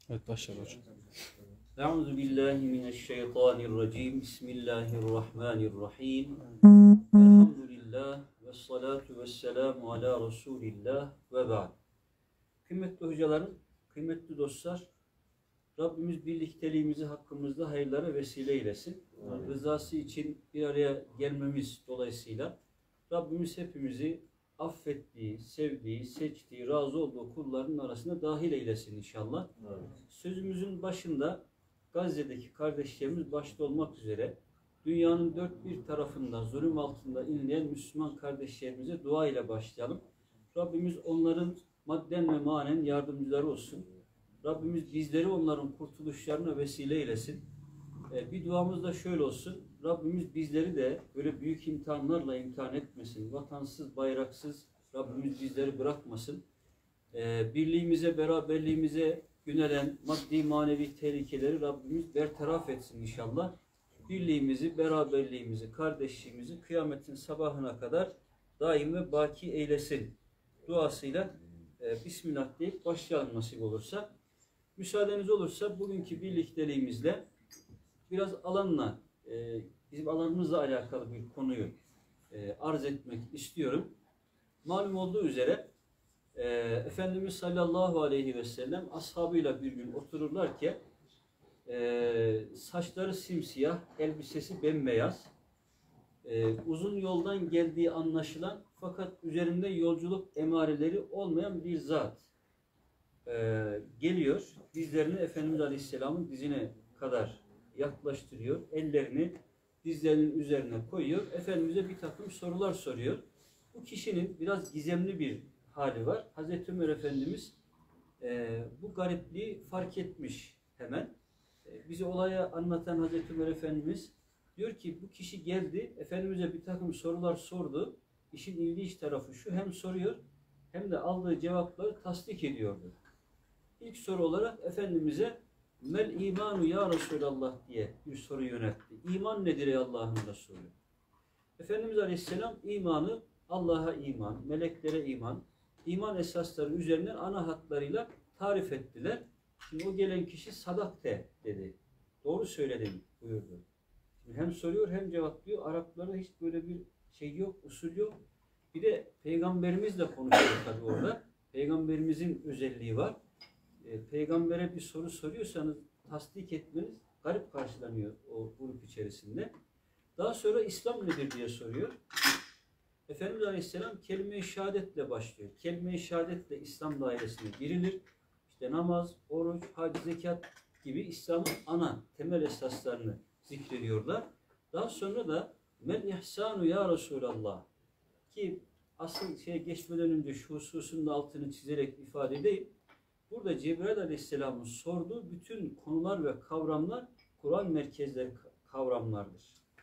Evet, başlayalım hocam. Euzu billahi mineşşeytanirracim. Bismillahirrahmanirrahim. Elhamdülillah ve salatu vesselamu ala Resulillah ve ba'd. Kıymetli hocalarım, kıymetli dostlar, Rabbimiz birlikteliğimizi hakkımızda hayırlara vesile eylesin. Rızası için bir araya gelmemiz dolayısıyla Rabbimiz hepimizi affettiği, sevdiği, seçtiği, razı olduğu kullarının arasına dahil eylesin inşallah. Evet. Sözümüzün başında Gazze'deki kardeşlerimiz başta olmak üzere dünyanın dört bir tarafında zulüm altında inleyen Müslüman kardeşlerimize dua ile başlayalım. Rabbimiz onların madden ve manen yardımcıları olsun. Rabbimiz bizleri onların kurtuluşlarına vesile eylesin. Bir duamız da şöyle olsun. Rabbimiz bizleri de böyle büyük imtihanlarla imtihan etmesin. Vatansız, bayraksız Rabbimiz bizleri bırakmasın. Birliğimize, beraberliğimize yönelen maddi manevi tehlikeleri Rabbimiz bertaraf etsin inşallah. Birliğimizi, beraberliğimizi, kardeşliğimizi kıyametin sabahına kadar daim ve baki eylesin duasıyla Bismillah deyip başlayalım nasip olursa. Müsaadeniz olursa bugünkü birlikteliğimizle biraz alanla, bizim alanımızla alakalı bir konuyu arz etmek istiyorum. Malum olduğu üzere Efendimiz sallallahu aleyhi ve sellem ashabıyla bir gün otururlarken saçları simsiyah, elbisesi bembeyaz, uzun yoldan geldiği anlaşılan fakat üzerinde yolculuk emareleri olmayan bir zat geliyor. Dizlerini Efendimiz Aleyhisselam'ın dizine kadar yaklaştırıyor. Ellerini dizlerinin üzerine koyuyor. Efendimiz'e bir takım sorular soruyor. Bu kişinin biraz gizemli bir hali var. Hazreti Ömer Efendimiz bu garipliği fark etmiş hemen. Bize olayı anlatan Hazreti Ömer Efendimiz diyor ki bu kişi geldi. Efendimiz'e bir takım sorular sordu. İşin ilginç tarafı şu, hem soruyor hem de aldığı cevapları tasdik ediyordu. İlk soru olarak Efendimiz'e Mel imanu ya Resulallah diye bir soru yöneltti. İman nedir ey Allah'ın Resulü? Efendimiz Aleyhisselam imanı Allah'a iman, meleklere iman, iman esasları üzerinden ana hatlarıyla tarif ettiler. Şimdi o gelen kişi sadakte dedi. Doğru söyledin buyurdu. Şimdi hem soruyor hem cevaplıyor. Araplarda hiç böyle bir şey yok, usul yok. Bir de peygamberimizle konuşuyor tabii orada. Peygamberimizin özelliği var. Peygambere bir soru soruyorsanız tasdik etmeniz garip karşılanıyor o grup içerisinde. Daha sonra İslam nedir diye soruyor. Efendimiz Aleyhisselam kelime-i şehadetle başlıyor. Kelime-i şehadetle İslam dairesine girilir. İşte namaz, oruç, hac, zekat gibi İslam'ın ana temel esaslarını zikrediyorlar. Daha sonra da mel ihsanu ya Resulallah ki asıl geçmeden önce şu hususun da altını çizerek ifade edeyim. Burada Cebrail Aleyhisselam'ın sorduğu bütün konular ve kavramlar Kur'an merkezleri kavramlardır.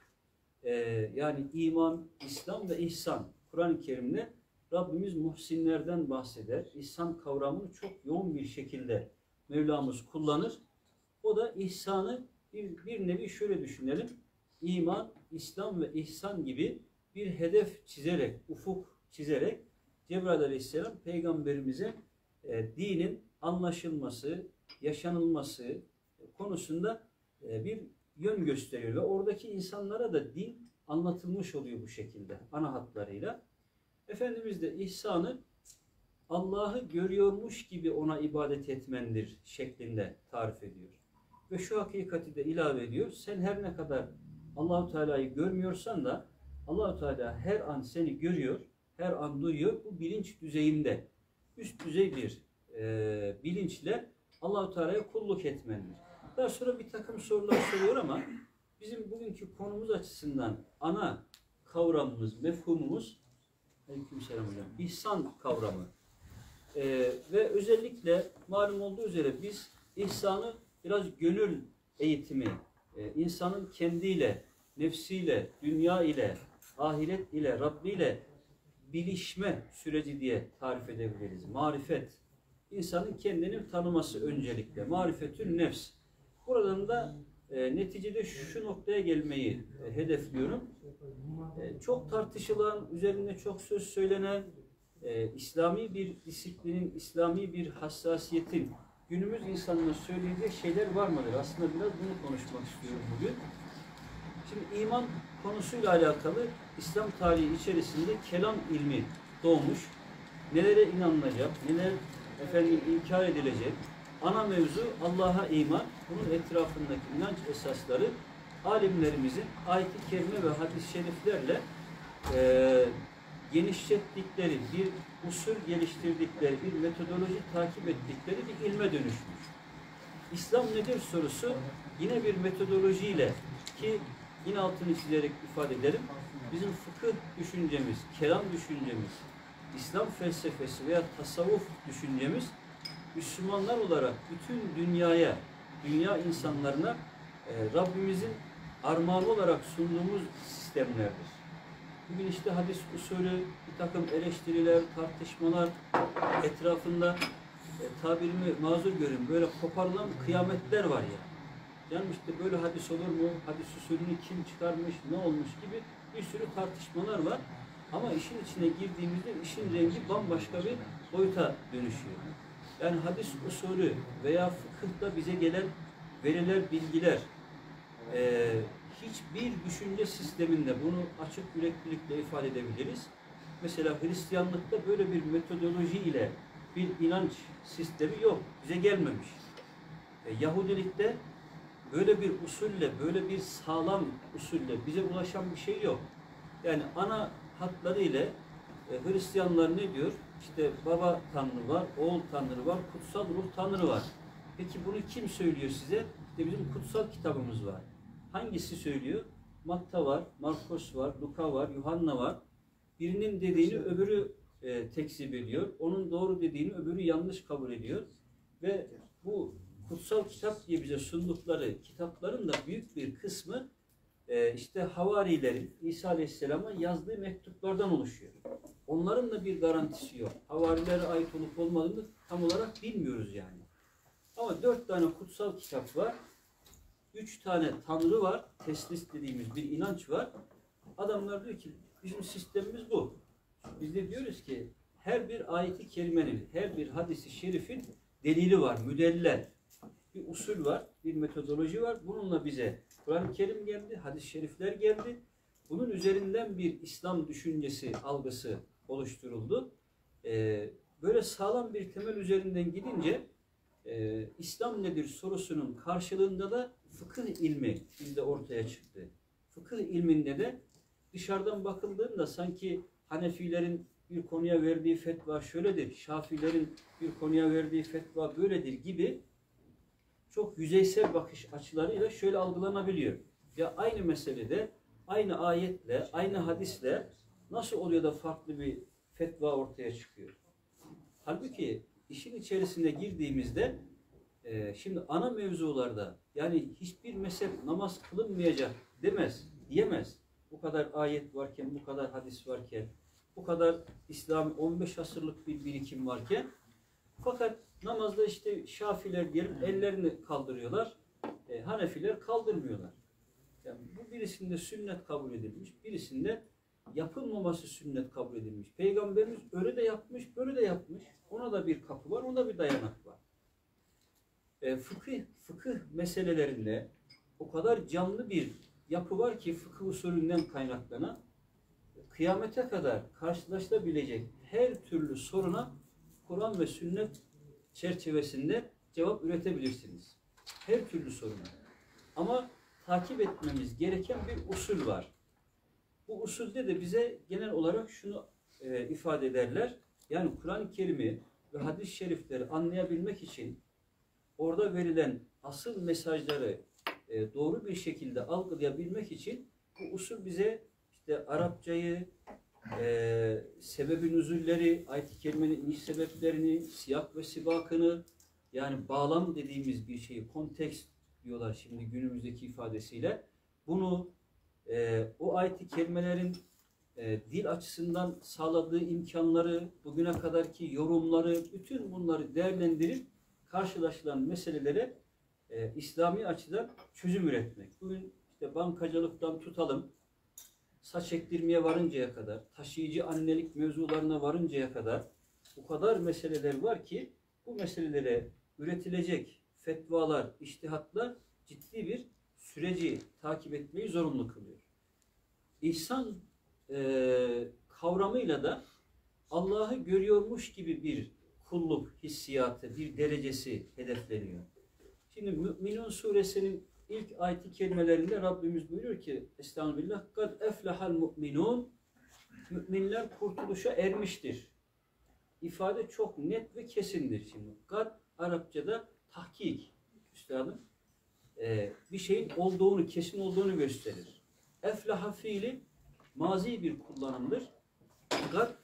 Yani iman, İslam ve ihsan. Kur'an-ı Kerim'de Rabbimiz muhsinlerden bahseder. İhsan kavramını çok yoğun bir şekilde Mevlamız kullanır. O da ihsanı bir nevi şöyle düşünelim. İman, İslam ve ihsan gibi bir hedef çizerek, ufuk çizerek Cebrail Aleyhisselam peygamberimize dinin anlaşılması, yaşanılması konusunda bir yön gösteriyor ve oradaki insanlara da din anlatılmış oluyor bu şekilde ana hatlarıyla. Efendimiz de ihsanı Allah'ı görüyormuş gibi ona ibadet etmendir şeklinde tarif ediyor. Ve şu hakikati de ilave ediyor. Sen her ne kadar Allah-u Teala'yı görmüyorsan da Allah-u Teala her an seni görüyor, her an duyuyor. Bu bilinç düzeyinde üst düzey bir bilinçle Allah-u Teala'ya kulluk etmendir. Daha sonra bir takım sorular soruyor ama bizim bugünkü konumuz açısından ana kavramımız, mefhumumuz aleykümselam hocam, ihsan kavramı. Ve özellikle malum olduğu üzere biz ihsanı biraz gönül eğitimi, insanın kendiyle, nefsiyle, dünya ile, ahiret ile, Rabbi ile bilişme süreci diye tarif edebiliriz. Marifet. İnsanın kendini tanıması öncelikle. Marifetün nefs. Buradan da neticede şu noktaya gelmeyi hedefliyorum. Çok tartışılan, üzerinde çok söz söylenen, İslami bir disiplinin, İslami bir hassasiyetin günümüz insanına söyleyecek şeyler var mıdır? Aslında biraz bunu konuşmak istiyorum bugün. Şimdi iman konusuyla alakalı İslam tarihi içerisinde kelam ilmi doğmuş. Nelere inanılacak, neler inkar edilecek. Ana mevzu Allah'a iman. Bunun etrafındaki inanç esasları alimlerimizin ayet-i kerime ve hadis-i şeriflerle genişlettikleri, bir usul geliştirdikleri, bir metodoloji takip ettikleri bir ilme dönüşmüş. İslam nedir sorusu yine bir metodolojiyle, ki yine altını çizerek ifade edelim, bizim fıkıh düşüncemiz, kelam düşüncemiz, İslam felsefesi veya tasavvuf düşüncemiz Müslümanlar olarak bütün dünyaya, dünya insanlarına Rabbimizin armağanı olarak sunduğumuz sistemlerdir. Bugün işte hadis usulü, bir takım eleştiriler, tartışmalar etrafında tabirimi mazur görün, böyle koparılan kıyametler var ya. Canım işte böyle hadis olur mu? Hadis usulünü kim çıkarmış, ne olmuş gibi bir sürü tartışmalar var. Ama işin içine girdiğimizde işin rengi bambaşka bir boyuta dönüşüyor. Yani hadis usulü veya fıkıhta bize gelen veriler, bilgiler hiçbir düşünce sisteminde bunu açık yüreklilikle ifade edebiliriz. Mesela Hristiyanlıkta böyle bir metodoloji ile bir inanç sistemi yok. Bize gelmemiş. Yahudilikte böyle bir usulle, böyle bir sağlam usulle bize ulaşan bir şey yok. Yani ana hatları ile Hristiyanlar ne diyor? İşte baba tanrı var, oğul tanrı var, kutsal ruh tanrı var. Peki bunu kim söylüyor size? İşte bizim kutsal kitabımız var. Hangisi söylüyor? Matta var, Markos var, Luka var, Yuhanna var. Birinin dediğini öbürü tekzip ediyor. Onun doğru dediğini öbürü yanlış kabul ediyor. Ve bu kutsal kitap diye bize sundukları kitapların da büyük bir kısmı işte havarilerin İsa Aleyhisselam'a yazdığı mektuplardan oluşuyor. Onların da bir garantisi yok. Havarilere ait olup olmadığını tam olarak bilmiyoruz yani. Ama 4 tane kutsal kitap var. 3 tane tanrı var. Teslis dediğimiz bir inanç var. Adamlar diyor ki bizim sistemimiz bu. Biz de diyoruz ki her bir ayeti kerimenin, her bir hadisi şerifin delili var, müdellel. Bir usul var, bir metodoloji var. Bununla bize Kur'an-ı Kerim geldi, hadis-i şerifler geldi. Bunun üzerinden bir İslam düşüncesi, algısı oluşturuldu. Böyle sağlam bir temel üzerinden gidince İslam nedir sorusunun karşılığında da fıkıh ilmi bizde ortaya çıktı. Fıkıh ilminde de dışarıdan bakıldığında sanki Hanefilerin bir konuya verdiği fetva şöyledir, Şafilerin bir konuya verdiği fetva böyledir gibi çok yüzeysel bakış açılarıyla şöyle algılanabiliyor. Ya aynı meselede, aynı ayetle, aynı hadisle nasıl oluyor da farklı bir fetva ortaya çıkıyor? Halbuki işin içerisine girdiğimizde şimdi ana mevzularda yani hiçbir mezhep namaz kılınmayacak diyemez. Bu kadar ayet varken, bu kadar hadis varken, bu kadar İslam 15 asırlık bir birikim varken, fakat namazda işte Şafiler diyelim ellerini kaldırıyorlar, Hanefiler kaldırmıyorlar. Yani bu birisinde sünnet kabul edilmiş, birisinde yapılmaması sünnet kabul edilmiş. Peygamberimiz öyle de yapmış, böyle de yapmış. Ona da bir kapı var, ona da bir dayanak var. Fıkıh meselelerinde o kadar canlı bir yapı var ki fıkıh usulünden kaynaklanan kıyamete kadar karşılaşılabilecek her türlü soruna Kur'an ve sünnet çerçevesinde cevap üretebilirsiniz. Her türlü soruna. Ama takip etmemiz gereken bir usul var. Bu usulde de bize genel olarak şunu ifade ederler. Yani Kur'an-ı Kerim'i ve hadis-i şerifleri anlayabilmek için orada verilen asıl mesajları doğru bir şekilde algılayabilmek için bu usul bize işte Arapçayı, sebebi nüzulleri, ayet-i kerimenin iniş sebeplerini, siyak ve sibakını, yani bağlam dediğimiz bir şeyi, kontekst diyorlar şimdi günümüzdeki ifadesiyle. Bunu o ayet-i kerimelerin dil açısından sağladığı imkanları, bugüne kadarki yorumları, bütün bunları değerlendirip karşılaşılan meselelere İslami açıdan çözüm üretmek. Bugün işte bankacılıktan tutalım, saç ektirmeye varıncaya kadar, taşıyıcı annelik mevzularına varıncaya kadar o kadar meseleler var ki bu meselelere üretilecek fetvalar, içtihatlar ciddi bir süreci takip etmeyi zorunlu kılıyor. İhsan kavramıyla da Allah'ı görüyormuş gibi bir kulluk hissiyatı, bir derecesi hedefleniyor. Şimdi Mü'minun suresinin ilk ayet-i kerimelerinde Rabbimiz buyuruyor ki Estağfirullah kad eflehal mu'minun, müminler kurtuluşa ermiştir. İfade çok net ve kesindir şimdi. Kad Arapçada tahkik, üstadım, bir şeyin olduğunu, kesin olduğunu gösterir. Eflaha fiili mazi bir kullanımdır. Kad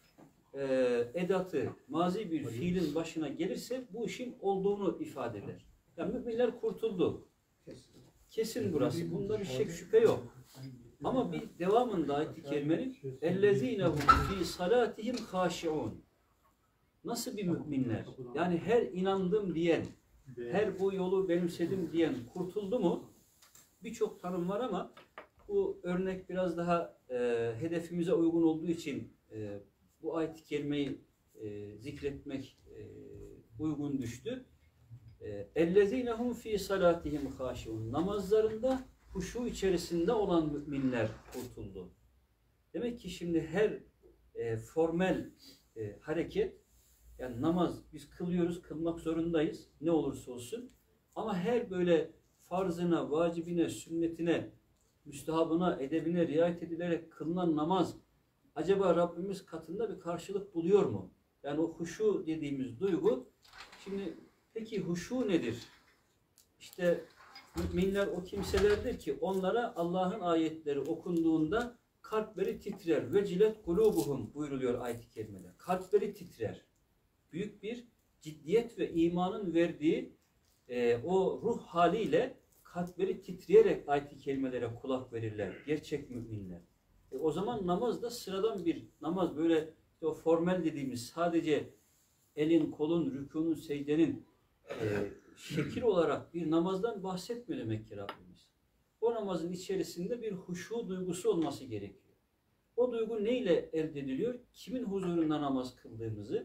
edatı mazi bir fiilin başına gelirse bu işin olduğunu ifade eder. Yani müminler kurtuldu. Kesin burası. Bunda bir şek şüphe yok. Ama bir devamında ayet-i kerimenin اَلَّذ۪ينَهُمْ ف۪ي صَلَاتِهِمْ خَاشِعُونَ. Nasıl bir müminler? Yani her inandım diyen, her bu yolu benimsedim diyen kurtuldu mu? Birçok tanım var ama bu örnek biraz daha hedefimize uygun olduğu için bu ayet-i kerimeyi zikretmek uygun düştü. اَلَّذ۪ينَهُمْ ف۪ي صَلَاتِهِمْ خَاشِعُونَ. Namazlarında huşu içerisinde olan müminler kurtuldu. Demek ki şimdi her formel hareket, yani namaz biz kılıyoruz, kılmak zorundayız ne olursa olsun. Ama her böyle farzına, vacibine, sünnetine, müstehabına, edebine riayet edilerek kılınan namaz acaba Rabbimiz katında bir karşılık buluyor mu? Yani o huşu dediğimiz duygu. Şimdi peki huşu nedir? İşte müminler o kimselerdir ki onlara Allah'ın ayetleri okunduğunda kalpleri titrer. Vecilet kulubuhum buyuruluyor ayet-i kerimede. Kalpleri titrer. Büyük bir ciddiyet ve imanın verdiği o ruh haliyle kalpleri titreyerek ayet-i kerimelere kulak verirler. Gerçek müminler. O zaman namaz da sıradan bir namaz. Böyle o formel dediğimiz sadece elin, kolun, rükûnun, secdenin şekil olarak bir namazdan bahsetmiyor demek ki Rabbimiz. O namazın içerisinde bir huşu duygusu olması gerekiyor. O duygu neyle elde ediliyor? Kimin huzurunda namaz kıldığımızı,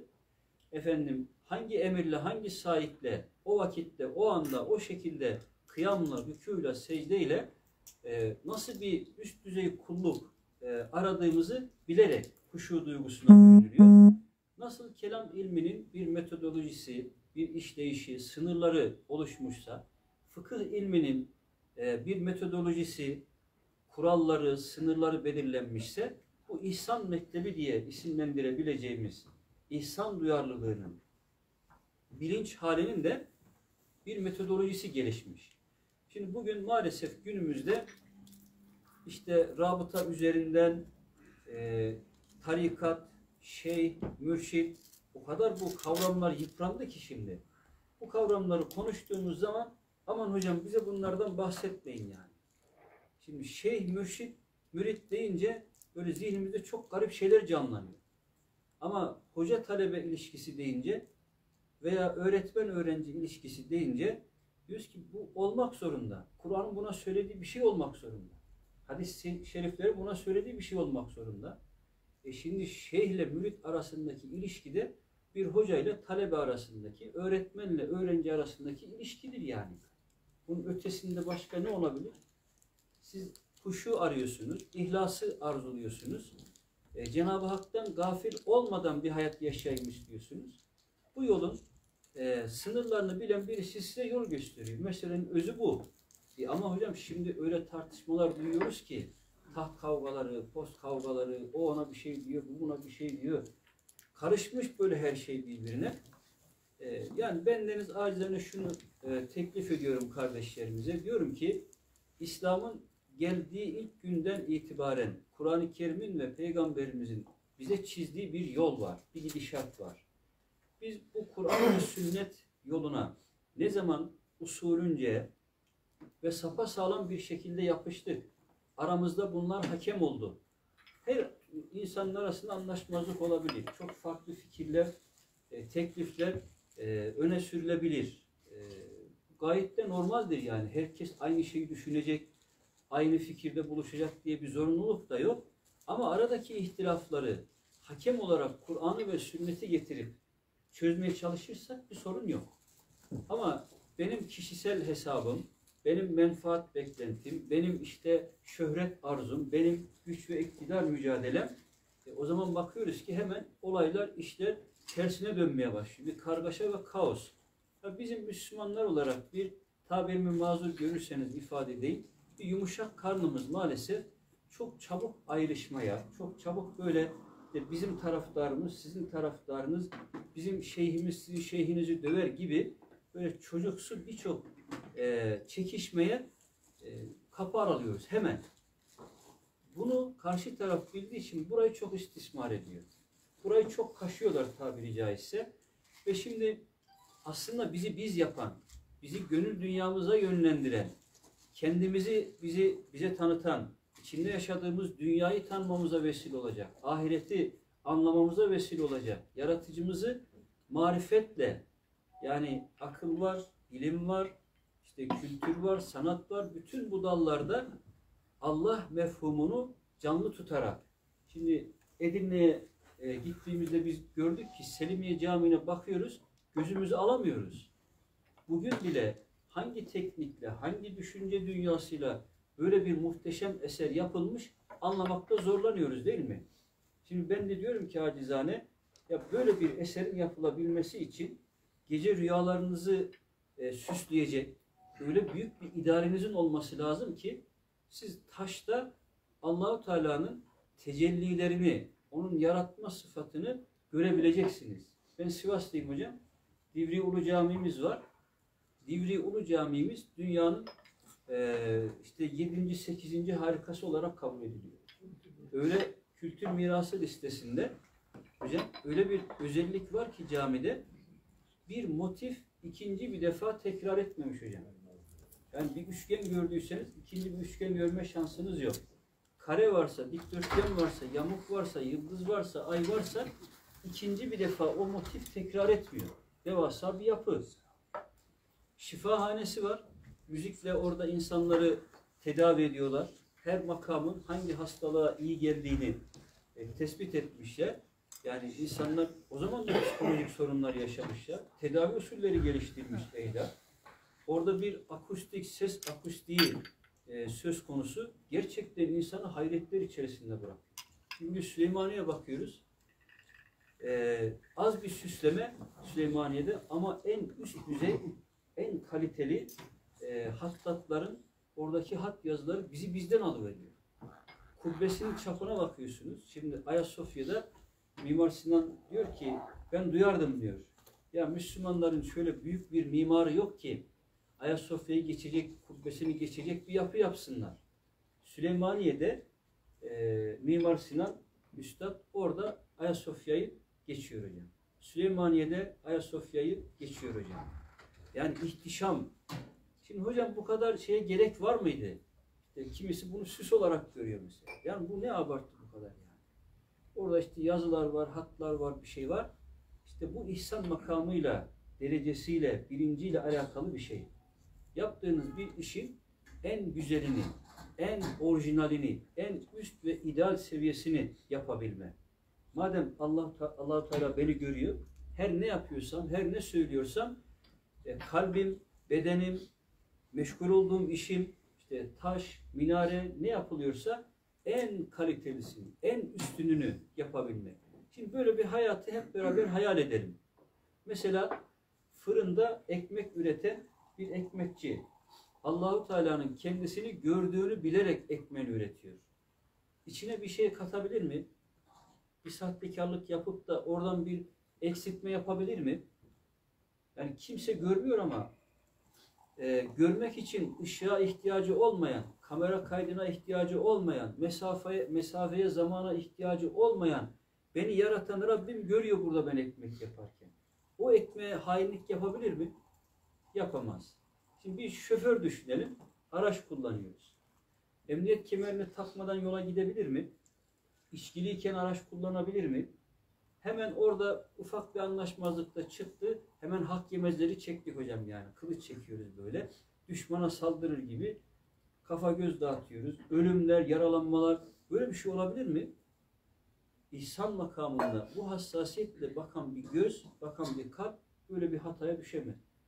hangi emirle, hangi sahiple, o vakitte, o anda, o şekilde kıyamla, rükûyla, secdeyle nasıl bir üst düzey kulluk aradığımızı bilerek huşu duygusuna bürünülüyor. Nasıl kelam ilminin bir metodolojisi, bir işleyişi, sınırları oluşmuşsa, fıkıh ilminin bir metodolojisi, kuralları, sınırları belirlenmişse, bu ihsan mektebi diye isimlendirebileceğimiz ihsan duyarlılığının bilinç halinin de bir metodolojisi gelişmiş. Şimdi bugün maalesef günümüzde işte rabıta üzerinden tarikat, şeyh, mürşit, o kadar bu kavramlar yıprandı ki şimdi. Bu kavramları konuştuğumuz zaman aman hocam bize bunlardan bahsetmeyin yani. Şimdi şeyh, mürşit, mürit deyince böyle zihnimizde çok garip şeyler canlanıyor. Ama hoca talebe ilişkisi deyince veya öğretmen öğrenci ilişkisi deyince diyoruz ki bu olmak zorunda. Kur'an'ın buna söylediği bir şey olmak zorunda. Hadis-i şerifleri buna söylediği bir şey olmak zorunda. Şimdi şeyhle mürit arasındaki ilişkide bir hoca ile talebe arasındaki, öğretmenle öğrenci arasındaki ilişkidir yani. Bunun ötesinde başka ne olabilir? Siz huşu arıyorsunuz, ihlası arzuluyorsunuz. Cenab-ı Hak'tan gafil olmadan bir hayat yaşayayım istiyorsunuz. Bu yolun sınırlarını bilen birisi size yol gösteriyor. Meselenin özü bu. Ama hocam şimdi öyle tartışmalar duyuyoruz ki taht kavgaları, post kavgaları, o ona bir şey diyor, bu buna bir şey diyor. Karışmış böyle her şey birbirine. Yani bendeniz acizane şunu teklif ediyorum kardeşlerimize. Diyorum ki İslam'ın geldiği ilk günden itibaren Kur'an-ı Kerim'in ve Peygamberimizin bize çizdiği bir yol var, bir gidişat var. Biz bu Kur'an ve sünnet yoluna ne zaman usulünce ve sapasağlam bir şekilde yapıştık, aramızda bunlar hakem oldu. Her insanın arasında anlaşmazlık olabilir. Çok farklı fikirler, teklifler öne sürülebilir. Gayet de normaldir yani. Herkes aynı şeyi düşünecek, aynı fikirde buluşacak diye bir zorunluluk da yok. Ama aradaki ihtilafları hakem olarak Kur'an'ı ve sünneti getirip çözmeye çalışırsak bir sorun yok. Ama benim kişisel hesabım, benim menfaat beklentim, benim işte şöhret arzum, benim güç ve iktidar mücadelem, o zaman bakıyoruz ki hemen olaylar, işler tersine dönmeye başlıyor. Bir kargaşa ve kaos. Ya bizim Müslümanlar olarak bir, tabirimi mazur görürseniz ifade değil, bir yumuşak karnımız maalesef çok çabuk ayrışmaya, çok çabuk böyle bizim taraftarımız, sizin taraftarınız, bizim şeyhimiz sizin şeyhinizi döver gibi böyle çocuksu birçok çekişmeye kapı aralıyoruz hemen. Bunu karşı taraf bildiği için burayı çok istismar ediyor. Burayı çok kaşıyorlar tabiri caizse. Ve şimdi aslında bizi biz yapan, bizi gönül dünyamıza yönlendiren, kendimizi bize tanıtan, içinde yaşadığımız dünyayı tanımamıza vesile olacak, ahireti anlamamıza vesile olacak, yaratıcımızı marifetle, yani akıl var, ilim var, işte kültür var, sanat var, bütün bu dallarda Allah mefhumunu canlı tutarak. Şimdi Edirne'ye gittiğimizde biz gördük ki Selimiye Camii'ne bakıyoruz, gözümüzü alamıyoruz. Bugün bile hangi teknikle, hangi düşünce dünyasıyla böyle bir muhteşem eser yapılmış anlamakta zorlanıyoruz değil mi? Şimdi ben de diyorum ki acizane, ya böyle bir eserin yapılabilmesi için gece rüyalarınızı süsleyecek öyle büyük bir idarenizin olması lazım ki siz taşta Allah-u Teala'nın tecellilerini, onun yaratma sıfatını görebileceksiniz. Ben Sivaslıyım hocam. Divri Ulu Camimiz var. Divri Ulu Camimiz dünyanın işte 7. 8. harikası olarak kabul ediliyor. Öyle kültür mirası listesinde hocam öyle bir özellik var ki camide bir motif ikinci bir defa tekrar etmemiş hocam. Yani bir üçgen gördüyseniz ikinci bir üçgen görme şansınız yok. Kare varsa, dikdörtgen varsa, yamuk varsa, yıldız varsa, ay varsa ikinci bir defa o motif tekrar etmiyor. Devasa bir yapı. Şifahanesi var. Müzikle orada insanları tedavi ediyorlar. Her makamın hangi hastalığa iyi geldiğini tespit etmişler. Yani insanlar o zaman da psikolojik sorunlar yaşamışlar. Tedavi usulleri geliştirmiş ehler. Orada bir akustik, ses akustiği söz konusu. Gerçekten insanı hayretler içerisinde bırakıyor. Şimdi Süleymaniye'ye bakıyoruz. Az bir süsleme Süleymaniye'de ama en üst düzey, en kaliteli hattatların oradaki hat yazıları bizi bizden alıveriyor. Kubbesinin çapına bakıyorsunuz. Şimdi Ayasofya'da Mimar Sinan diyor ki ben duyardım diyor. Ya Müslümanların şöyle büyük bir mimarı yok ki Ayasofya'yı geçecek, kubbesini geçecek bir yapı yapsınlar. Süleymaniye'de Mimar Sinan Üstad orada Ayasofya'yı geçiyor hocam. Süleymaniye'de Ayasofya'yı geçiyor hocam. Yani ihtişam. Şimdi hocam bu kadar şeye gerek var mıydı? İşte kimisi bunu süs olarak görüyor mesela. Yani bu ne abartı bu kadar yani. Orada işte yazılar var, hatlar var, bir şey var. İşte bu ihsan makamıyla, derecesiyle, bilinciyle alakalı bir şey. Yaptığınız bir işin en güzelini, en orijinalini, en üst ve ideal seviyesini yapabilme. Madem Allah-u Teala beni görüyor, her ne yapıyorsam, her ne söylüyorsam kalbim, bedenim, meşgul olduğum işim, işte taş, minare ne yapılıyorsa en kalitelisini, en üstününü yapabilmek. Şimdi böyle bir hayatı hep beraber hayal edelim. Mesela fırında ekmek üreten bir ekmekçi Allah-u Teala'nın kendisini gördüğünü bilerek ekmeğini üretiyor. İçine bir şey katabilir mi? Bir sahtekarlık yapıp da oradan bir eksiltme yapabilir mi? Yani kimse görmüyor ama görmek için ışığa ihtiyacı olmayan, kamera kaydına ihtiyacı olmayan, mesafeye, zamana ihtiyacı olmayan beni yaratan Rabbim görüyor burada ben ekmek yaparken. O ekmeğe hainlik yapabilir mi? Yapamaz. Şimdi bir şoför düşünelim. Araç kullanıyoruz. Emniyet kemerini takmadan yola gidebilir mi? İçkiliyken araç kullanabilir mi? Hemen orada ufak bir anlaşmazlıkta çıktı. Hemen hak yemezleri çektik hocam yani. Kılıç çekiyoruz böyle. Düşmana saldırır gibi kafa göz dağıtıyoruz. Ölümler, yaralanmalar. Böyle bir şey olabilir mi? İhsan makamında bu hassasiyetle bakan bir göz, bakan bir kalp böyle bir hataya düşemez.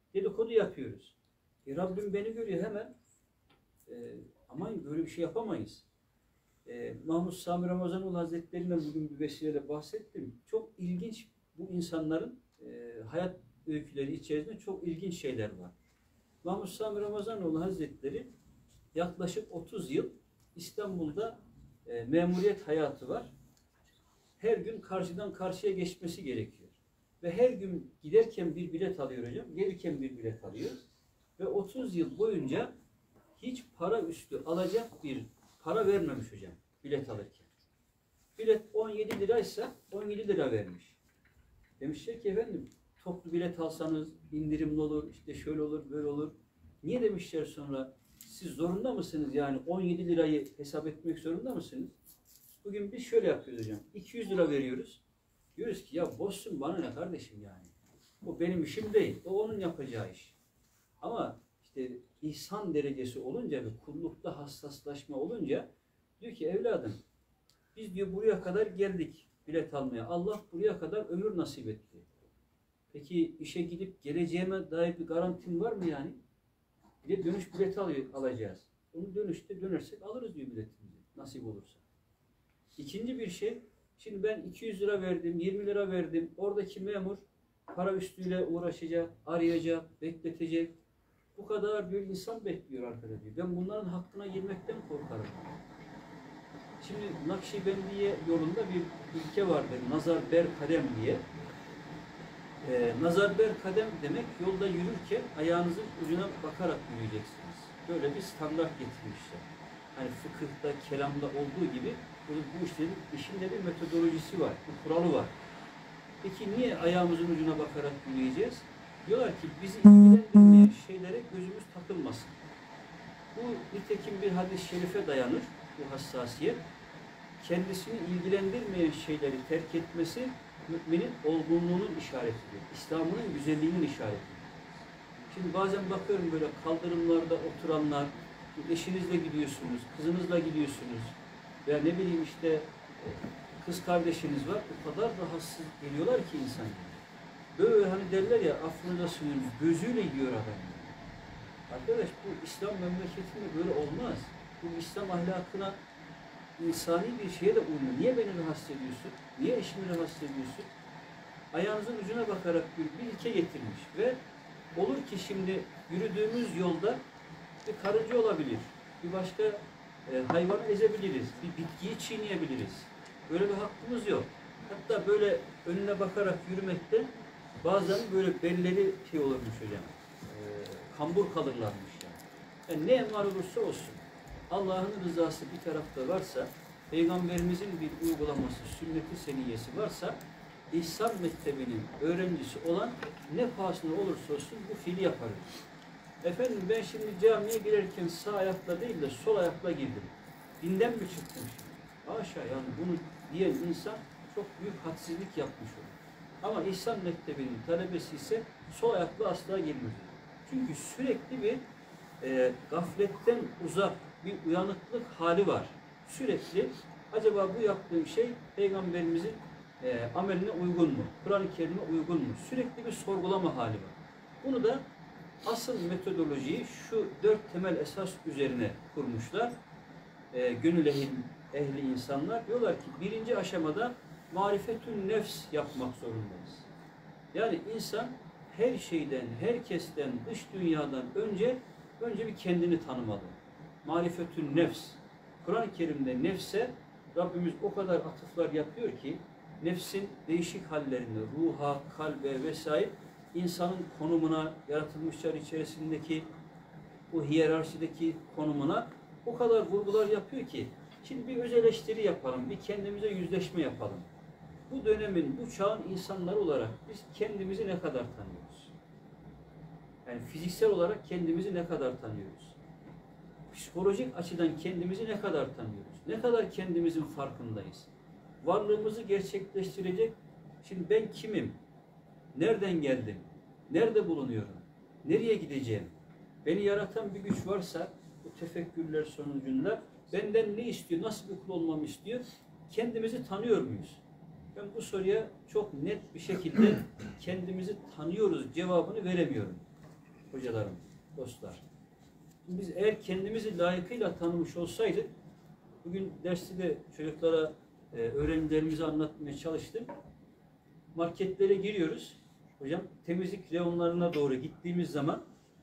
dedikodu yapıyoruz. Rabbim beni görüyor hemen. Ama böyle bir şey yapamayız. Mahmud Sami Ramazanoğlu Hazretleri'nden bugün bir vesileyle bahsettim. Çok ilginç bu insanların hayat öyküleri içerisinde çok ilginç şeyler var. Mahmud Sami Ramazanoğlu Hazretleri yaklaşık 30 yıl İstanbul'da memuriyet hayatı var. Her gün karşıdan karşıya geçmesi gerekiyor. Ve her gün giderken bir bilet alıyor hocam, gelirken bir bilet alıyor. Ve 30 yıl boyunca hiç para üstü alacak bir para vermemiş hocam bilet alırken. Bilet 17 liraysa 17 lira vermiş. Demişler ki efendim toplu bilet alsanız indirimli olur, işte şöyle olur, böyle olur. Niye demişler sonra? Siz zorunda mısınız yani 17 lirayı hesap etmek zorunda mısınız? Bugün biz şöyle yapıyoruz hocam. 200 lira veriyoruz. Diyoruz ki ya boşsun bana ne kardeşim yani. Bu benim işim değil. O onun yapacağı iş. Ama işte ihsan derecesi olunca ve kullukta hassaslaşma olunca diyor ki evladım biz diyor buraya kadar geldik bilet almaya. Allah buraya kadar ömür nasip etti. Peki işe gidip geleceğime dair bir garantim var mı yani? Bir de dönüş bileti alacağız. Onu dönüşte dönersek alırız diyor biletimizi. Nasip olursa. İkinci bir şey, şimdi ben 200 lira verdim, 20 lira verdim. Oradaki memur para üstüyle uğraşacak, arayacak, bekletecek. Bu kadar bir insan bekliyor arkada diyor. Ben bunların hakkına girmekten korkarım. Şimdi Nakşibendiye yolunda bir ülke vardır. Nazar ber kadem diye. Nazar ber kadem demek yolda yürürken ayağınızın ucuna bakarak yürüyeceksiniz. Böyle bir standart getirmişler. Hani fıkıhta, kelamda olduğu gibi bu işin de bir metodolojisi var, bir kuralı var. Peki niye ayağımızın ucuna bakarak yürüyeceğiz? Diyorlar ki bizi ilgilendirmeyen şeylere gözümüz takılmasın. Bu nitekim bir hadis-i şerife dayanır, bu hassasiyet. Kendisini ilgilendirmeyen şeyleri terk etmesi müminin olgunluğunun işaretidir. İslam'ın güzelliğinin işaretidir. Şimdi bazen bakıyorum böyle kaldırımlarda oturanlar, eşinizle gidiyorsunuz, kızınızla gidiyorsunuz veya ne bileyim işte kız kardeşiniz var, o kadar rahatsız geliyorlar ki insan gibi. Böyle hani derler ya affınıza sığınıyoruz, gözüyle yiyor adam. Arkadaş bu İslam memleketinde böyle olmaz. Bu İslam ahlakına insani bir şeye de uymuyor. Niye beni rahatsız ediyorsun? Niye eşimi rahatsız ediyorsun? Ayağınızın ucuna bakarak bir ilke getirmiş ve olur ki şimdi yürüdüğümüz yolda bir karınca olabilir. Bir başka hayvanı ezebiliriz. Bir bitkiyi çiğneyebiliriz. Böyle bir hakkımız yok. Hatta böyle önüne bakarak yürümekte bazen böyle belleri şey olurmuş hocam. Kambur kalırlarmış yani. Yani ne emar olursa olsun. Allah'ın rızası bir tarafta varsa, Peygamberimizin bir uygulaması, sünnet-i seniyesi varsa, İhsan Mektebi'nin öğrencisi olan ne pahasına olursa olsun bu fiili yaparız. Efendim ben şimdi camiye girerken sağ ayakla değil de sol ayakla girdim. Dinden mi çıktım şimdi? Haşa yani bunu diyen insan çok büyük hadsizlik yapmış olur. Ama İhsan Mektebi'nin talebesi ise sol ayakla asla girmez. Çünkü sürekli bir gafletten uzak bir uyanıklık hali var. Sürekli acaba bu yaptığım şey Peygamberimizin ameline uygun mu? Kur'an-ı Kerim'e uygun mu? Sürekli bir sorgulama hali var. Bunu da asıl metodolojiyi şu 4 temel esas üzerine kurmuşlar. Gönül ehli insanlar diyorlar ki birinci aşamada marifetün nefs yapmak zorundayız. Yani insan her şeyden, herkesten, dış dünyadan önce bir kendini tanımalı. Marifetün nefs. Kur'an-ı Kerim'de nefse Rabbimiz o kadar atıflar yapıyor ki nefsin değişik hallerinde, ruha, kalbe vesaire insanın konumuna, yaratılmışlar içerisindeki bu hiyerarşideki konumuna o kadar vurgular yapıyor ki şimdi bir öz eleştiri yapalım, bir kendimize yüzleşme yapalım. Bu dönemin, bu çağın insanları olarak biz kendimizi ne kadar tanıyoruz? Yani fiziksel olarak kendimizi ne kadar tanıyoruz? Psikolojik açıdan kendimizi ne kadar tanıyoruz? Ne kadar kendimizin farkındayız? Varlığımızı gerçekleştirecek, şimdi ben kimim? Nereden geldim? Nerede bulunuyorum? Nereye gideceğim? Beni yaratan bir güç varsa bu tefekkürler sonucunda benden ne istiyor? Nasıl bir kul olmamı istiyor? Kendimizi tanıyor muyuz? Ben bu soruya çok net bir şekilde kendimizi tanıyoruz cevabını veremiyorum. hocalarım, dostlar. Şimdi biz eğer kendimizi layıkıyla tanımış olsaydık, bugün derste de çocuklara, öğrencilerimize anlatmaya çalıştım. Marketlere giriyoruz. Hocam temizlik reyonlarına doğru gittiğimiz zaman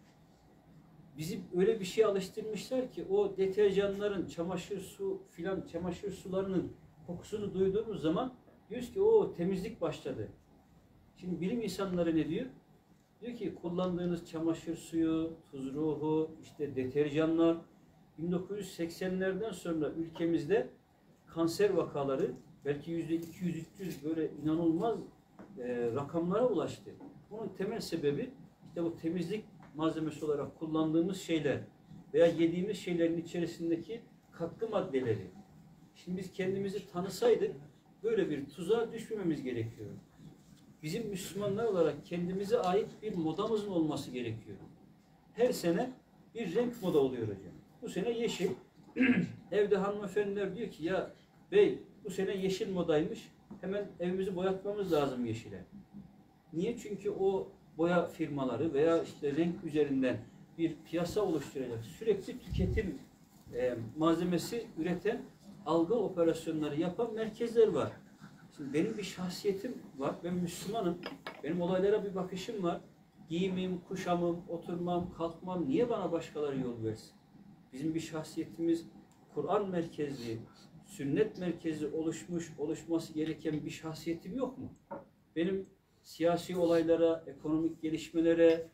bizi öyle bir şey alıştırmışlar ki o deterjanların, çamaşır su filan, çamaşır sularının kokusunu duyduğumuz zaman diyoruz ki o temizlik başladı. Şimdi bilim insanları ne diyor? Diyor ki kullandığınız çamaşır suyu, tuz ruhu, işte deterjanlar 1980'lerden sonra ülkemizde kanser vakaları belki %200-300 böyle inanılmaz rakamlara ulaştı. Bunun temel sebebi işte bu temizlik malzemesi olarak kullandığımız şeyler veya yediğimiz şeylerin içerisindeki katkı maddeleri. Şimdi biz kendimizi tanısaydık böyle bir tuzağa düşmememiz gerekiyor. Bizim Müslümanlar olarak kendimize ait bir modamızın olması gerekiyor. Her sene bir renk moda oluyor hocam. Bu sene yeşil. Evde hanımefendiler diyor ki ya bey bu sene yeşil modaymış. Hemen evimizi boyatmamız lazım yeşile. Niye? Çünkü o boya firmaları veya işte renk üzerinden bir piyasa oluşturacak. Sürekli tüketim malzemesi üreten algı operasyonları yapan merkezler var. Şimdi benim bir şahsiyetim var. Ben Müslümanım. Benim olaylara bir bakışım var. Giyimim, kuşamım, oturmam, kalkmam. Niye bana başkaları yol versin? Bizim bir şahsiyetimiz Kur'an merkezli, sünnet merkezli oluşması gereken bir şahsiyetim yok mu? Benim siyasi olaylara, ekonomik gelişmelere,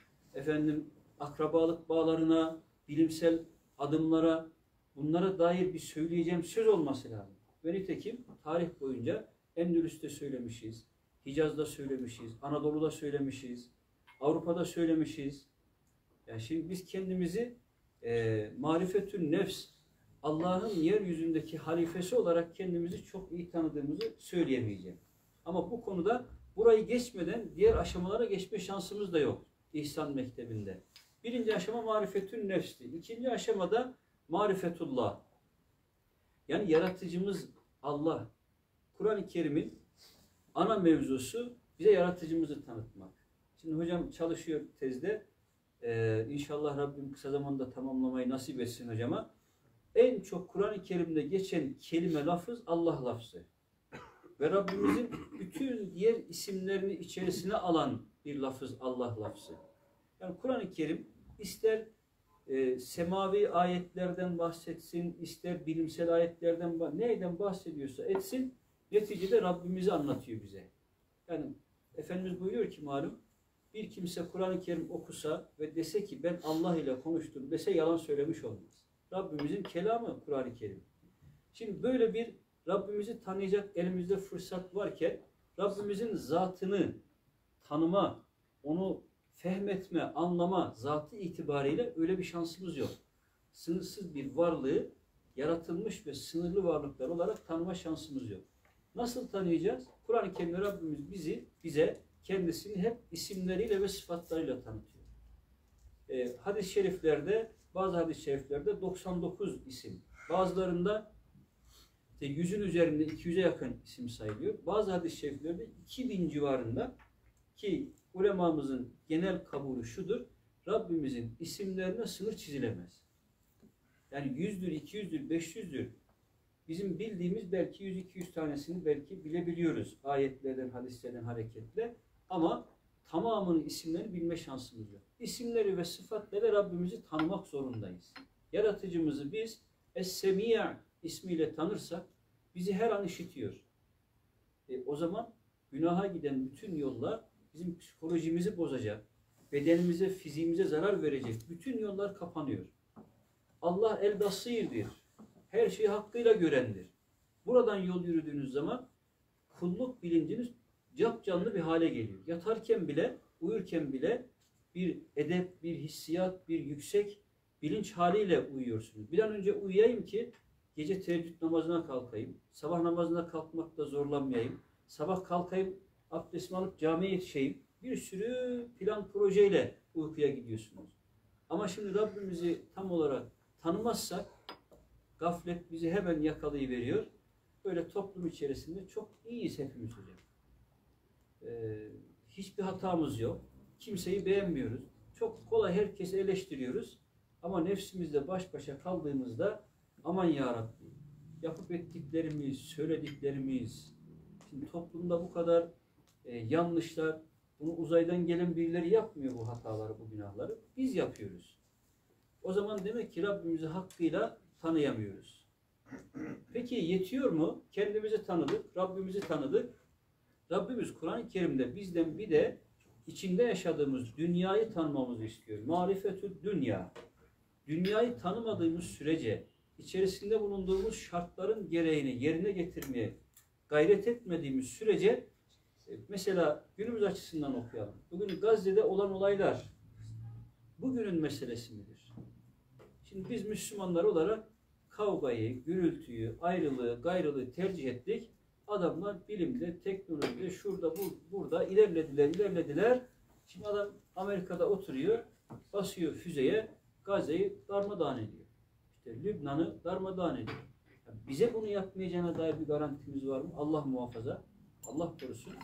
akrabalık bağlarına, bilimsel adımlara, bunlara dair bir söyleyeceğim söz olması lazım. Ve nitekim tarih boyunca Endülüs'te söylemişiz, Hicaz'da söylemişiz, Anadolu'da söylemişiz, Avrupa'da söylemişiz. Yani şimdi biz kendimizi marifetün nefs, Allah'ın yeryüzündeki halifesi olarak kendimizi çok iyi tanıdığımızı söyleyemeyeceğim. Ama bu konuda burayı geçmeden diğer aşamalara geçme şansımız da yok İhsan Mektebi'nde. Birinci aşama marifetün nefsti. İkinci aşamada marifetullah. Yani yaratıcımız Allah. Kur'an-ı Kerim'in ana mevzusu bize yaratıcımızı tanıtmak. Şimdi hocam çalışıyor tezde. İnşallah Rabbim kısa zamanda tamamlamayı nasip etsin hocama. En çok Kur'an-ı Kerim'de geçen kelime, lafız Allah lafzı. Ve Rabbimizin bütün diğer isimlerini içerisine alan bir lafız Allah lafzı. Yani Kur'an-ı Kerim ister semavi ayetlerden bahsetsin, ister bilimsel ayetlerden neyden bahsediyorsa etsin, neticede Rabbimizi anlatıyor bize. Yani Efendimiz buyuruyor ki malum, bir kimse Kur'an-ı Kerim okusa ve dese ki ben Allah ile konuştum dese yalan söylemiş olmaz. Rabbimizin kelamı Kur'an-ı Kerim. Şimdi böyle bir Rabbimizi tanıyacak elimizde fırsat varken Rabbimizin zatını tanıma, onu fehmetme, anlama, zatı itibariyle öyle bir şansımız yok. Sınırsız bir varlığı yaratılmış ve sınırlı varlıklar olarak tanıma şansımız yok. Nasıl tanıyacağız? Kur'an-ı Kerim'de Rabbimiz bize kendisini hep isimleriyle ve sıfatlarıyla tanıtıyor. Hadis-i şeriflerde, bazı hadis-i şeriflerde 99 isim. Bazılarında 100'ün üzerinde 200'e yakın isim sayılıyor. Bazı hadis-i şeriflerde 2000 civarında, ki ulemamızın genel kabulü şudur: Rabbimizin isimlerine sınır çizilemez. Yani 100'dür, 200'dür, 500'dür. Bizim bildiğimiz belki 100-200 tanesini belki bilebiliyoruz ayetlerden, hadislerden hareketle. Ama tamamının isimlerini bilme şansımız yok. İsimleri ve sıfatları Rabbimizi tanımak zorundayız. Yaratıcımızı biz Es-Semi' ismiyle tanırsak bizi her an işitiyor. O zaman günaha giden bütün yollar, bizim psikolojimizi bozacak, bedenimize, fiziğimize zarar verecek bütün yollar kapanıyor. Allah el-Basir'dir. Her şeyi hakkıyla görendir. Buradan yol yürüdüğünüz zaman kulluk bilinciniz capcanlı bir hale geliyor. Yatarken bile, uyurken bile bir edep, bir hissiyat, bir yüksek bilinç haliyle uyuyorsunuz. Bir an önce uyuyayım ki gece teheccüd namazına kalkayım. Sabah namazına kalkmakta zorlanmayayım. Sabah kalkayım, abdestimi alıp camiye yetişeyim. Bir sürü plan projeyle uykuya gidiyorsunuz. Ama şimdi Rabbimizi tam olarak tanımazsak gaflet bizi hemen yakalayıveriyor. Böyle toplum içerisinde çok iyiyiz hepimiz hocam. Hiçbir hatamız yok. Kimseyi beğenmiyoruz. çok kolay herkesi eleştiriyoruz. Ama nefsimizle baş başa kaldığımızda aman ya Rabbi, yapıp ettiklerimiz, söylediklerimiz, şimdi toplumda bu kadar yanlışlar, bunu uzaydan gelen birileri yapmıyor bu hataları, bu günahları. Biz yapıyoruz. O zaman demek ki Rabbimizi hakkıyla tanıyamıyoruz. Peki yetiyor mu? Kendimizi tanıdık, Rabbimizi tanıdık. Rabbimiz Kur'an-ı Kerim'de bizden bir de içinde yaşadığımız dünyayı tanımamızı istiyor. Marifetü dünya. Dünyayı tanımadığımız sürece, içerisinde bulunduğumuz şartların gereğini yerine getirmeye gayret etmediğimiz sürece, mesela günümüz açısından okuyalım. Bugün Gazze'de olan olaylar bugünün meselesi midir? Şimdi biz Müslümanlar olarak kavgayı, gürültüyü, ayrılığı, gayrılığı tercih ettik. Adamlar bilimde, teknolojide, şurada, burada ilerlediler. Şimdi adam Amerika'da oturuyor, basıyor füzeye, Gazze'yi darmadağın ediyor. İşte Lübnan'ı darmadağın ediyor. Yani bize bunu yapmayacağına dair bir garantimiz var mı? Allah muhafaza, Allah korusun.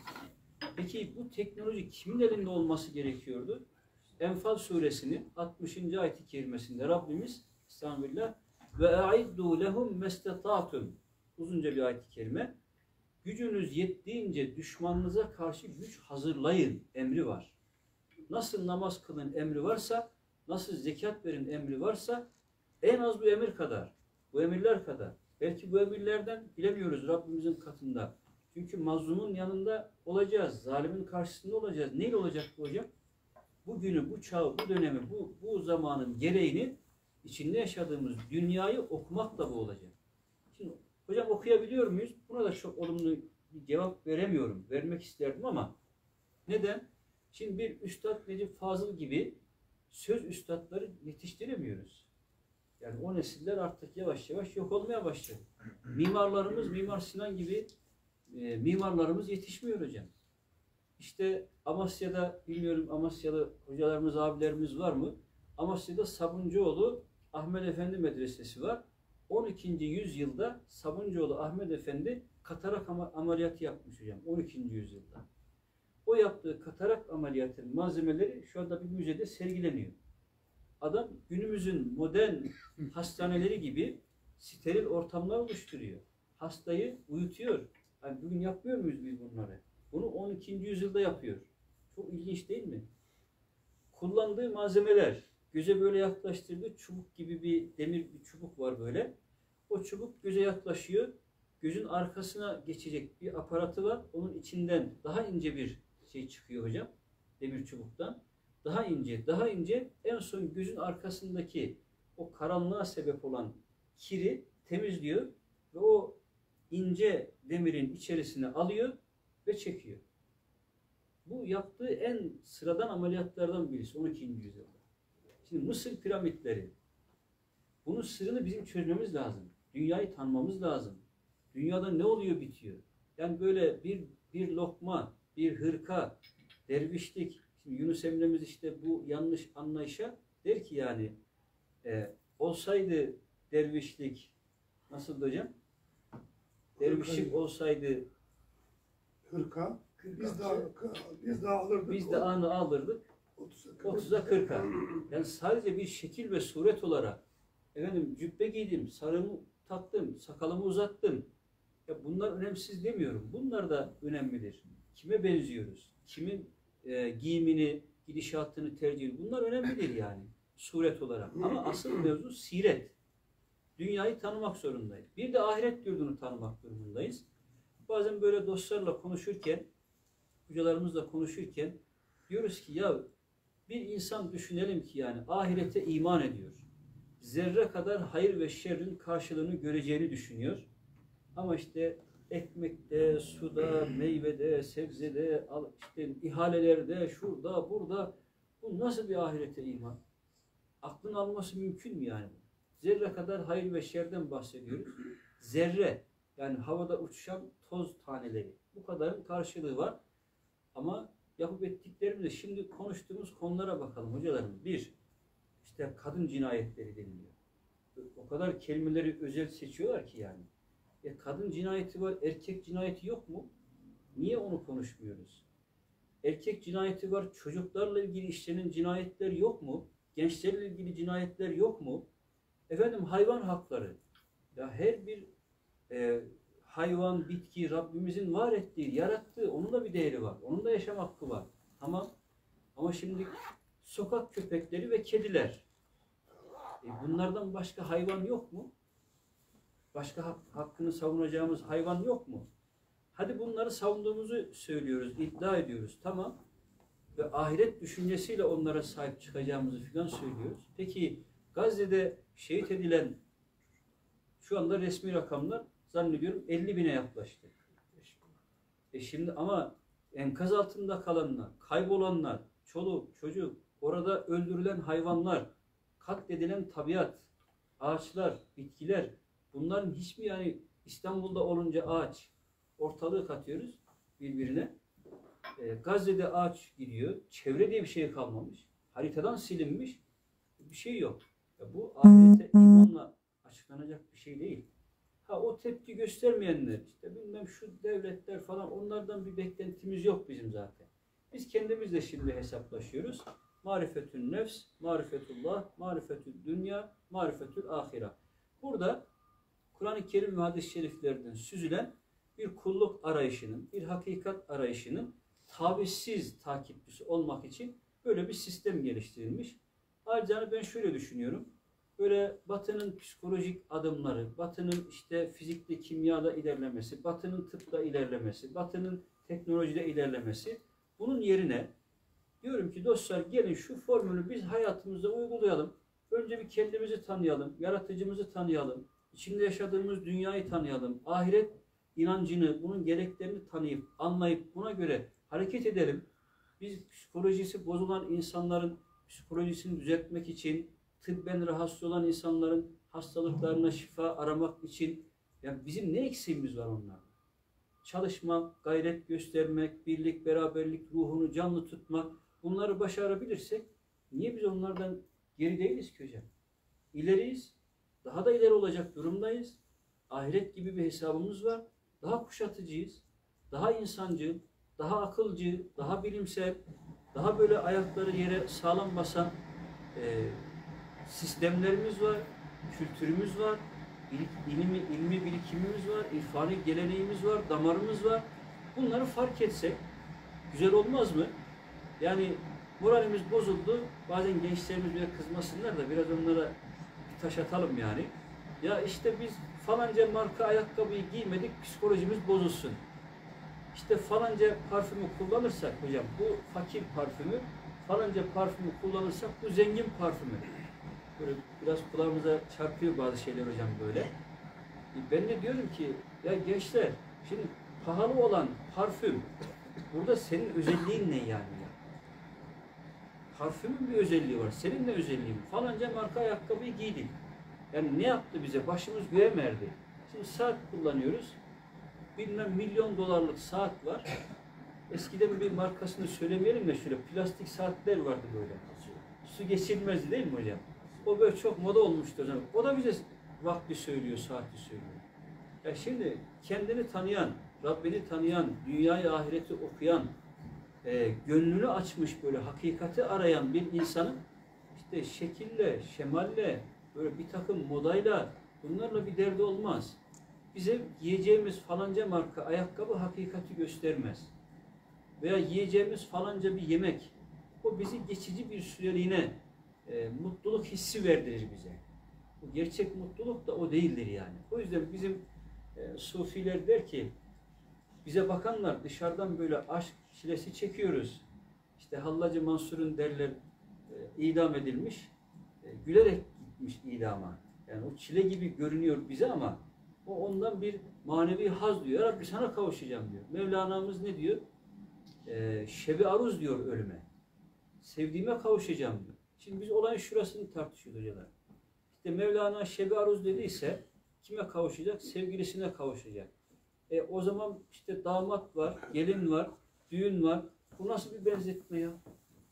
Peki bu teknoloji kimin elinde olması gerekiyordu? Enfal suresinin 60. ayet-i kerimesinde Rabbimiz Estağfirullah ve a'iddu lehum mestatatum, uzunca bir ayet-i kerime. Gücünüz yettiğince düşmanınıza karşı güç hazırlayın emri var. Nasıl namaz kılın emri varsa, nasıl zekat verin emri varsa, en az bu emir kadar, bu emirler kadar. Belki bu emirlerden bilemiyoruz Rabbimizin katında. Çünkü mazlumun yanında olacağız, zalimin karşısında olacağız. Neyle olacak bu hocam? Bugünü, bu çağı, bu dönemi, bu zamanın gereğini, içinde yaşadığımız dünyayı okumakla bu olacak. Şimdi hocam okuyabiliyor muyuz? Buna da çok olumlu bir cevap veremiyorum. Vermek isterdim ama neden? Şimdi bir Üstad Necip Fazıl gibi söz üstadları yetiştiremiyoruz. Yani o nesiller artık yavaş yavaş yok olmaya başladı. Mimarlarımız, Mimar Sinan gibi mimarlarımız yetişmiyor hocam. İşte Amasya'da, bilmiyorum Amasya'da hocalarımız, abilerimiz var mı? Amasya'da Sabuncuoğlu Ahmet Efendi Medresesi var. 12. yüzyılda Sabuncuoğlu Ahmet Efendi katarak ameliyatı yapmış hocam. 12. yüzyılda. O yaptığı katarak ameliyatının malzemeleri şu anda bir müzede sergileniyor. Adam günümüzün modern hastaneleri gibi steril ortamlar oluşturuyor. Hastayı uyutuyor. Yani bugün yapmıyor muyuz biz bunları? Bunu 12. yüzyılda yapıyor. Çok ilginç değil mi? Kullandığı malzemeler, göze böyle yaklaştırdığı çubuk gibi bir demir bir çubuk var böyle. O çubuk göze yaklaşıyor. Gözün arkasına geçecek bir aparatı var. Onun içinden daha ince bir şey çıkıyor hocam. Demir çubuktan. Daha ince, daha ince. En son gözün arkasındaki o karanlığa sebep olan kiri temizliyor ve o ince demirin içerisine alıyor ve çekiyor. Bu yaptığı en sıradan ameliyatlardan birisi 12. yüzyılda. Şimdi Mısır piramitleri. Bunun sırrını bizim çözmemiz lazım. Dünyayı tanımamız lazım. Dünyada ne oluyor bitiyor? Yani böyle bir lokma, bir hırka, dervişlik. Şimdi Yunus Emre'miz işte bu yanlış anlayışa der ki yani olsaydı dervişlik nasıldı hocam? Dervişlik olsaydı hırka, biz de alırdık. Biz de anı alırdık 30'a 40'a. Yani sadece bir şekil ve suret olarak efendim cübbe giydim, sarımı taktım, sakalımı uzattım. Ya bunlar önemsiz demiyorum. Bunlar da önemlidir. Kime benziyoruz? Kimin giyimini, gidişatını tercih ediyoruz? Bunlar önemlidir yani suret olarak. Ama asıl mevzu siret. Dünyayı tanımak zorundayız. Bir de ahiret yurdunu tanımak durumundayız. Bazen böyle dostlarla konuşurken, hocalarımızla konuşurken diyoruz ki ya bir insan düşünelim ki yani ahirete iman ediyor. Zerre kadar hayır ve şerrin karşılığını göreceğini düşünüyor. Ama işte ekmekte, suda, meyvede, sebzede, işte ihalelerde, şurada, burada bu nasıl bir ahirete iman? Aklın alması mümkün mü yani? Zerre kadar hayır ve şerden bahsediyoruz. Zerre yani havada uçuşan toz taneleri. Bu kadarın karşılığı var. Ama yapıp ettiklerimizde şimdi konuştuğumuz konulara bakalım hocalarım. Bir, işte kadın cinayetleri deniliyor. O kadar kelimeleri özel seçiyorlar ki yani. Kadın cinayeti var, erkek cinayeti yok mu? Niye onu konuşmuyoruz? erkek cinayeti var. Çocuklarla ilgili işlenen cinayetler yok mu? Gençlerle ilgili cinayetler yok mu? Efendim hayvan hakları. Ya her bir hayvan, bitki Rabbimizin var ettiği, yarattığı, onun da bir değeri var. Onun da yaşam hakkı var. Ama şimdi sokak köpekleri ve kediler. Bunlardan başka hayvan yok mu? Başka hakkını savunacağımız hayvan yok mu? Hadi bunları savunduğumuzu söylüyoruz, iddia ediyoruz. Tamam. Ve ahiret düşüncesiyle onlara sahip çıkacağımızı filan söylüyoruz. Peki Gazze'de şehit edilen şu anda resmi rakamlar zannediyorum 50.000'e yaklaştı. Şimdi ama enkaz altında kalanlar, kaybolanlar, çoluk, çocuk, orada öldürülen hayvanlar, katledilen tabiat, ağaçlar, bitkiler, bunların hiç mi yani İstanbul'da olunca ağaç, ortalığı katıyoruz birbirine. Gazze'de ağaç gidiyor, çevre diye bir şey kalmamış, haritadan silinmiş, bir şey yok. Ya bu ahirete imanla açıklanacak bir şey değil. Ha o tepki göstermeyenler, işte bilmem şu devletler falan, onlardan bir beklentimiz yok bizim zaten. Biz kendimizle şimdi hesaplaşıyoruz. Marifetün nefs, marifetullah, marifetül dünya, marifetül ahira. Burada Kur'an-ı Kerim ve hadis-i şeriflerden süzülen bir kulluk arayışının, bir hakikat arayışının tavizsiz takipçisi olmak için böyle bir sistem geliştirilmiş. Ayrıca ben şöyle düşünüyorum. Böyle Batı'nın psikolojik adımları, Batı'nın işte fizikte, kimyada ilerlemesi, Batı'nın tıpta ilerlemesi, Batı'nın teknolojide ilerlemesi, bunun yerine diyorum ki dostlar gelin şu formülü biz hayatımızda uygulayalım. Önce bir kendimizi tanıyalım, yaratıcımızı tanıyalım, içinde yaşadığımız dünyayı tanıyalım, ahiret inancını, bunun gereklerini tanıyıp, anlayıp buna göre hareket edelim. Biz psikolojisi bozulan insanların psikolojisini düzeltmek için, tıbben rahatsız olan insanların hastalıklarına şifa aramak için, yani bizim ne eksiğimiz var onlarda? Çalışmak, gayret göstermek, birlik, beraberlik ruhunu canlı tutmak, bunları başarabilirsek niye biz onlardan geri değiliz ki hocam? İleriyiz, daha da ileri olacak durumdayız. Ahiret gibi bir hesabımız var. Daha kuşatıcıyız, daha insancıl, daha akılcı, daha bilimsel, daha böyle ayakları yere sağlam basan sistemlerimiz var, kültürümüz var, ilmi birikimimiz var, irfani geleneğimiz var, damarımız var. Bunları fark etsek güzel olmaz mı? Yani moralimiz bozuldu. Bazen gençlerimiz bile kızmasınlar da biraz onlara bir taş atalım yani. Ya işte biz falanca marka ayakkabıyı giymedik, psikolojimiz bozulsun. İşte falanca parfümü kullanırsak hocam, bu fakir parfümü, falanca parfümü kullanırsak bu zengin parfümü. Böyle biraz kulağımıza çarpıyor bazı şeyler hocam böyle. Ben de diyorum ki ya gençler, şimdi pahalı olan parfüm, burada senin özelliğin ne yani ya? Parfümün bir özelliği var, senin ne özelliğin? Falanca marka ayakkabıyı giydin. Yani ne yaptı bize? Başımız göğe mi erdi? Şimdi saat kullanıyoruz. Bilmem milyon dolarlık saat var. Eskiden bir markasını söylemeyelim de şöyle plastik saatler vardı böyle. Su geçirmezdi değil mi hocam? O böyle çok moda olmuştu hocam. O da bize vakti söylüyor, saati söylüyor. Ya şimdi kendini tanıyan, Rabbini tanıyan, dünyayı, ahireti okuyan, gönlünü açmış böyle hakikati arayan bir insanın işte şekille, şemalle, böyle bir takım modayla, bunlarla bir derdi olmaz. Bize yiyeceğimiz falanca marka ayakkabı hakikati göstermez. Veya yiyeceğimiz falanca bir yemek, o bizi geçici bir süreliğine mutluluk hissi verdirir bize. Bu gerçek mutluluk da o değildir yani. O yüzden bizim sufiler der ki, bize bakanlar dışarıdan böyle aşk çilesi çekiyoruz. İşte Hallacı Mansur'un derler idam edilmiş, gülerek gitmiş idama. Yani o çile gibi görünüyor bize ama o ondan bir manevi haz diyor. Rabbi sana kavuşacağım diyor. Mevlana'mız ne diyor? Şebi aruz diyor ölüme. Sevdiğime kavuşacağım diyor. Şimdi biz olayın şurasını tartışıyoruz hocalar. İşte Mevlana şebi aruz dediyse kime kavuşacak? Sevgilisine kavuşacak. O zaman işte damat var, gelin var, düğün var. Bu nasıl bir benzetme ya?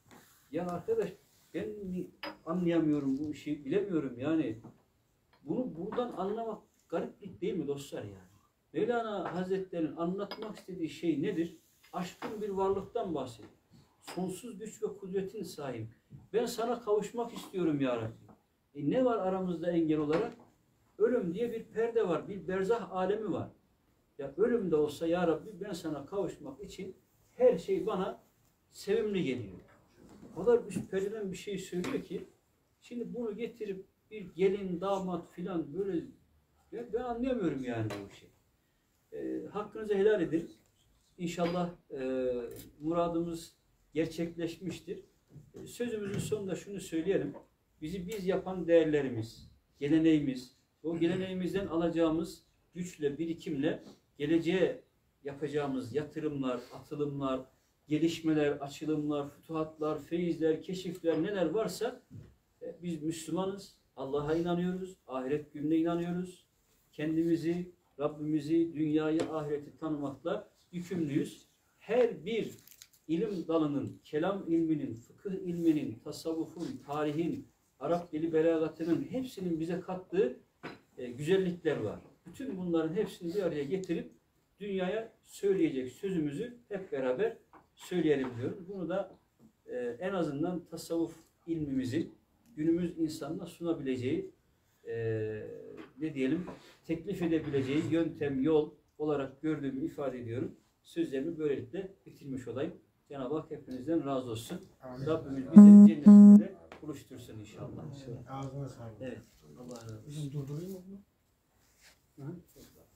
Ya arkadaş ben anlayamıyorum bu işi, bilemiyorum yani. Bunu buradan anlamak gariplik değil mi dostlar yani? Mevlana Hazretleri'nin anlatmak istediği şey nedir? aşkın bir varlıktan bahsediyor. Sonsuz güç ve kudretin sahibi. Ben sana kavuşmak istiyorum ya Rabbi. Ne var aramızda engel olarak? Ölüm diye bir perde var, bir berzah alemi var. Ya ölüm de olsa ya Rabbi ben sana kavuşmak için her şey bana sevimli geliyor. O kadar üst perdeden bir şey söylüyor ki şimdi bunu getirip bir gelin, damat filan böyle ben anlayamıyorum yani bu işi. Hakkınızı helal edin. İnşallah muradımız gerçekleşmiştir. Sözümüzün sonunda şunu söyleyelim. Bizi biz yapan değerlerimiz, geleneğimiz, o geleneğimizden alacağımız güçle, birikimle geleceğe yapacağımız yatırımlar, atılımlar, gelişmeler, açılımlar, fütuhatlar, feyizler, keşifler neler varsa biz Müslümanız, Allah'a inanıyoruz, ahiret gününe inanıyoruz. Kendimizi, Rabbimizi, dünyayı, ahireti tanımakla yükümlüyüz. Her bir ilim dalının, kelam ilminin, fıkıh ilminin, tasavvufun, tarihin, Arap dili belagatının hepsinin bize kattığı güzellikler var. Bütün bunların hepsini bir araya getirip dünyaya söyleyecek sözümüzü hep beraber söyleyelim diyorum. Bunu da en azından tasavvuf ilmimizin günümüz insanına sunabileceği, ne diyelim, teklif edebileceği yöntem, yol olarak gördüğümü ifade ediyorum. Sözlerimi böylelikle bitirmiş olayım. Cenab-ı Hak hepinizden razı olsun. Amin. Rabbimiz bizi cennetinde buluştursun inşallah. Ağzına sağlık. Evet. Allah razı olsun. Durdurayım mı bunu? Hı?